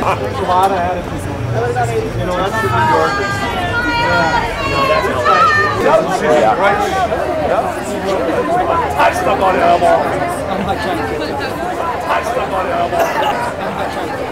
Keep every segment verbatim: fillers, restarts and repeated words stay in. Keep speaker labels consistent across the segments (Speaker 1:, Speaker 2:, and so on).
Speaker 1: a lot of attitudes on it. You know, that's the New Yorkers. Yeah. No, that's not right. Yeah. Right. Yeah. I stuck on the elbow. I'm not trying to get it. I stuck on the elbow. I'm not trying to get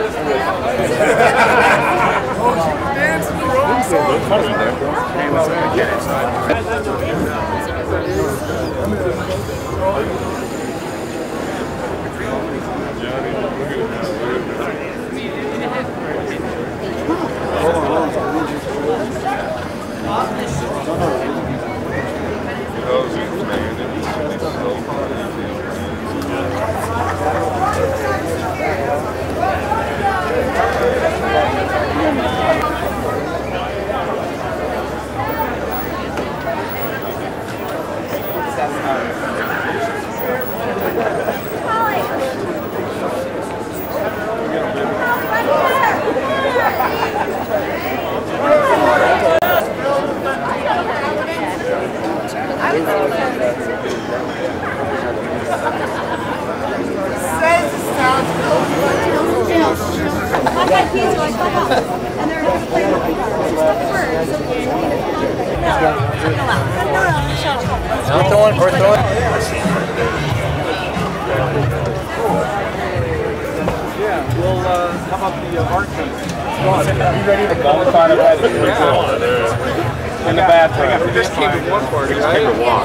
Speaker 1: in the bathroom. This came to one party, right?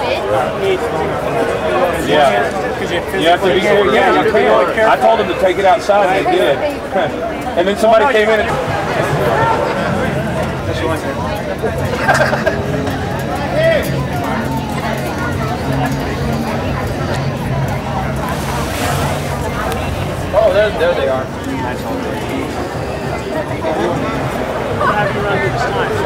Speaker 1: Yeah. You have to be careful. Yeah, you can. I told them to take it outside and they did. And then somebody came in and... Oh, there, there they are. Nice. We'll have you around here this time.